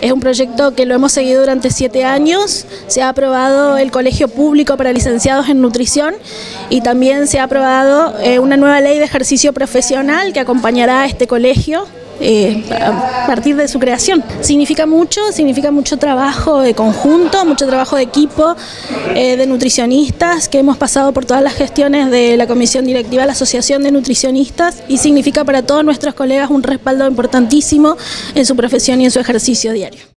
Es un proyecto que lo hemos seguido durante 7 años, se ha aprobado el Colegio Público para Licenciados en Nutrición y también se ha aprobado una nueva ley de ejercicio profesional que acompañará a este colegio a partir de su creación. Significa mucho trabajo de conjunto, mucho trabajo de equipo, de nutricionistas, que hemos pasado por todas las gestiones de la Comisión Directiva de la Asociación de Nutricionistas, y significa para todos nuestros colegas un respaldo importantísimo en su profesión y en su ejercicio diario.